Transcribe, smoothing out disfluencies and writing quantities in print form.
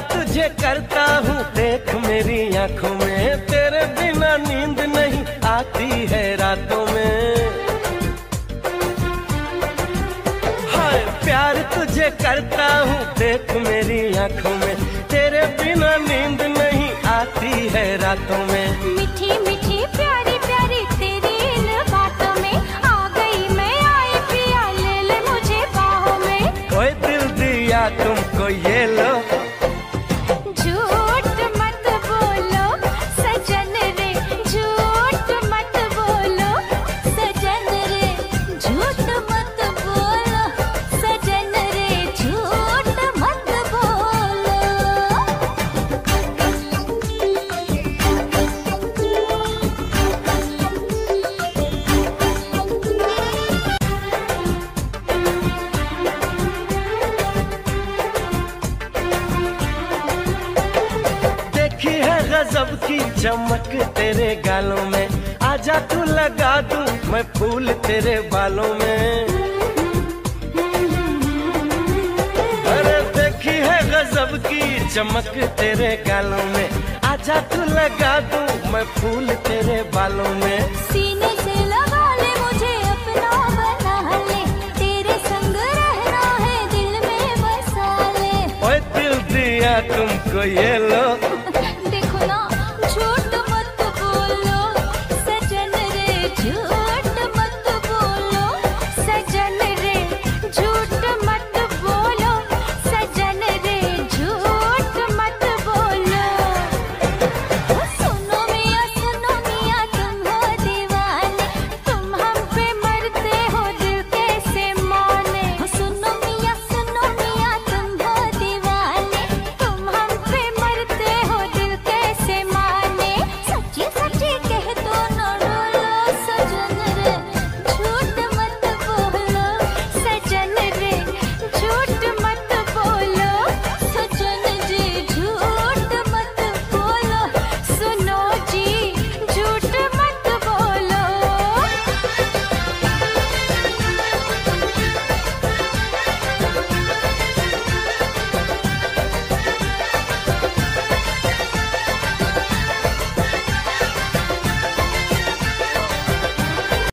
तुझे करता हूँ देख मेरी आंखों में, तेरे बिना नींद नहीं आती है रातों में। हाय प्यार तुझे करता हूँ देख मेरी आंखों में, तेरे बिना नींद नहीं आती है रातों में। मीठी मीठी प्यारी प्यारी तेरी इन बातों में आ गई मैं, आई पिया ले ले मुझे बाहों में। कोई दिल दिया तुमको ये लो, झूठ मत बोलो सजन रे, झूठ मत बोलो सजन रे, झूठ मत बोलो सजन रे, झूठ मत बोलो। देखी है गजब की चमक तेरे गालों में, आजा तू लगा दूं मैं फूल तेरे बालों में। अरे देखी है गजब की चमक तेरे गालों में, आजा तू लगा दूं मैं फूल तेरे बालों में। सीने से लगा ले मुझे अपना बना ले, तेरे संग रहना है दिल में बसा ले। ओए दिल दिया तुमको ये लो,